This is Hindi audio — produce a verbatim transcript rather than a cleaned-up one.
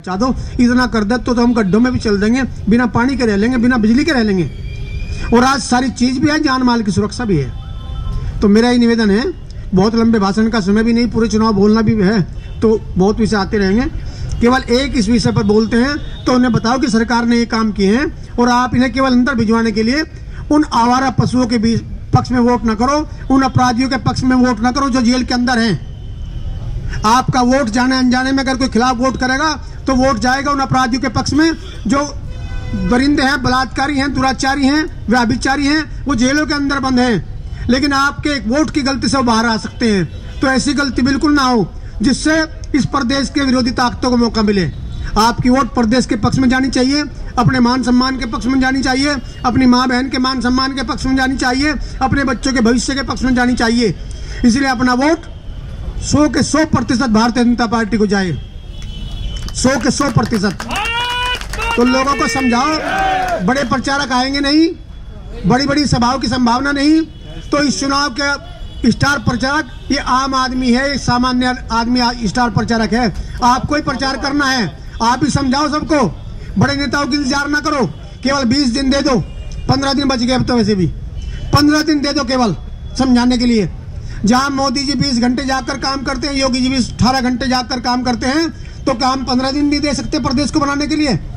चाह दो इतना कर दे तो, तो हम गड्ढों में भी चल देंगे, बिना पानी के रह लेंगे, बिना बिजली के रह लेंगे। और आज सारी चीज भी है, जान माल की सुरक्षा भी है। तो मेरा ही निवेदन है, बहुत लंबे भाषण का समय भी नहीं, पूरे चुनाव बोलना भी है तो बहुत विषय आते रहेंगे। केवल एक इस विषय पर बोलते हैं तो उन्हें बताओ कि सरकार ने ये काम किए हैं और आप इन्हें केवल अंदर भिजवाने के लिए उन आवारा पशुओं के बीच पक्ष में वोट न करो, उन अपराधियों के पक्ष में वोट न करो जो जेल के अंदर हैं। आपका वोट जाने अनजाने में अगर कोई खिलाफ वोट करेगा तो वोट जाएगा उन अपराधियों के पक्ष में जो दरिंदे हैं, बलात्कारी हैं, दुराचारी हैं, व्यभिचारी हैं, वो जेलों के अंदर बंद हैं। लेकिन आपके एक वोट की गलती से वो बाहर आ सकते हैं। तो ऐसी गलती बिल्कुल ना हो जिससे इस प्रदेश के विरोधी ताकतों को मौका मिले। आपकी वोट प्रदेश के पक्ष में जानी चाहिए, अपने मान सम्मान के पक्ष में जानी चाहिए, अपनी माँ बहन के मान सम्मान के पक्ष में जानी चाहिए, अपने बच्चों के भविष्य के पक्ष में जानी चाहिए। इसलिए अपना वोट सौ के सौ प्रतिशत भारतीय जनता पार्टी को जाए, सौ के सौ प्रतिशत। तो लोगों को समझाओ, बड़े प्रचारक आएंगे नहीं, बड़ी बड़ी सभाओं की संभावना नहीं। तो इस चुनाव के स्टार प्रचारक ये आम आदमी है, सामान्य आदमी स्टार प्रचारक है। आपको ही प्रचार करना है, आप ही समझाओ सबको। बड़े नेताओं की इंतजार ना करो, केवल बीस दिन दे दो, पंद्रह दिन बच गए अब तो वैसे भी, पंद्रह दिन दे दो केवल समझाने के लिए। जहां मोदी जी बीस घंटे जाकर काम करते हैं, योगी जी भी अठारह घंटे जाकर काम करते हैं, तो काम पंद्रह दिन नहीं दे सकते प्रदेश को बनाने के लिए।